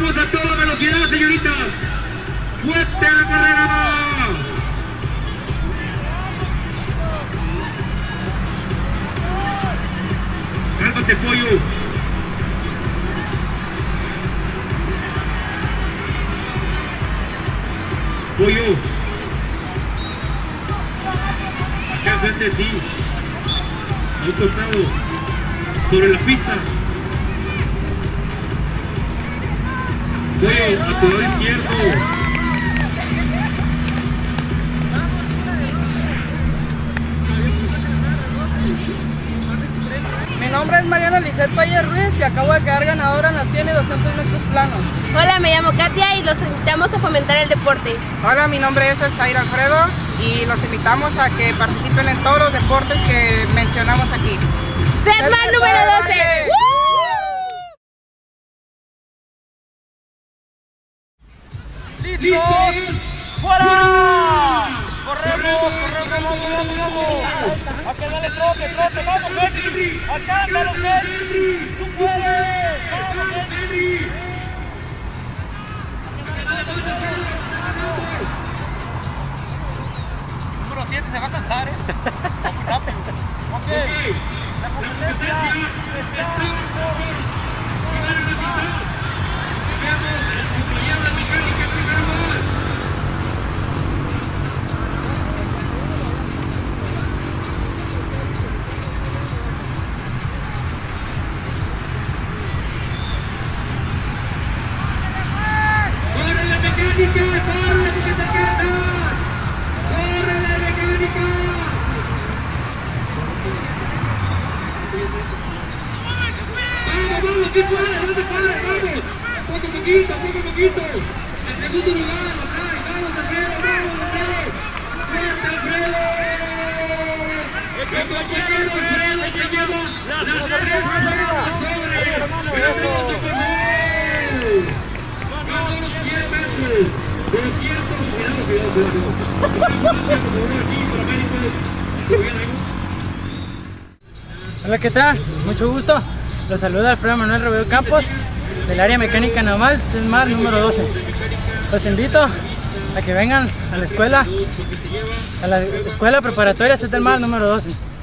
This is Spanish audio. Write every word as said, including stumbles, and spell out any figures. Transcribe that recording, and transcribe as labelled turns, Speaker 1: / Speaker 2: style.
Speaker 1: Vamos a toda velocidad, señorita. Fuerte la carrera. Cálmate, pollo. Pollo. Acá frente de ti. A un costado. Sobre la pista. Pollo, a tu lado izquierdo.
Speaker 2: Mi nombre es Mariana Lisset Valle Ruiz y acabo de quedar ganadora en las cien y doscientos metros planos.
Speaker 3: Hola, me llamo Katia y los invitamos a fomentar el deporte.
Speaker 4: Hola, mi nombre es Elsair Alfredo y los invitamos a que participen en todos los deportes que mencionamos aquí.
Speaker 3: Setman número doce.
Speaker 2: ¡Listos! ¡Fuera! ¡Corremos! ¡Corremos! ¡Vamos! ¡Vamos! ¡Vamos! ¡Acá dale trote! ¡Trote! ¡Vamos, Henry! ¡Acá ándalo, Henry! ¡Tú puedes! ¡Vamos, Henry! Número siete se va a cansar, ¿eh? Muy rápido. Ok. La competencia está por...
Speaker 1: ¡Aquí fuera! ¡No te pares! ¡Vamos! ¡Poco poquito! ¡Poco poquito! ¡En segundo lugar! ¡Lo trae! ¡Vamos, Alfredo! ¡Vamos, Alfredo! ¡Fuerte, Alfredo! ¡Poco a poquito, Alfredo! ¡Que lleva la tres vueltas sobre! ¡Vamos, Alfredo! ¡Vamos los cien metros! doscientos! ¡Cuidado, cuidado, cuidado!
Speaker 5: Hola, ¿qué tal? Mucho gusto. Los saluda Alfredo Manuel Robledo Campos, del área mecánica naval, Setman número doce. Los invito a que vengan a la escuela, a la escuela preparatoria Setman número doce.